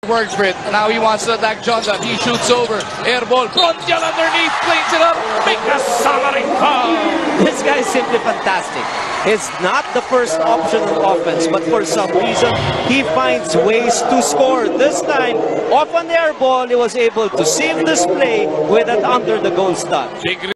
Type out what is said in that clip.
Works for it. Now he wants to attack Johnson. He shoots over. Air ball. Brondial underneath. Plays it up. Make a sovereign call. This guy is simply fantastic. It's not the first option on offense, but for some reason, he finds ways to score. This time, off an air ball, he was able to save this play with an under the goal stop.